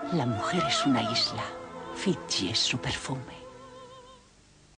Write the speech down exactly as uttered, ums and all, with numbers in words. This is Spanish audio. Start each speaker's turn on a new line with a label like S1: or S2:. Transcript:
S1: La mujer es una isla. Fiji es su perfume.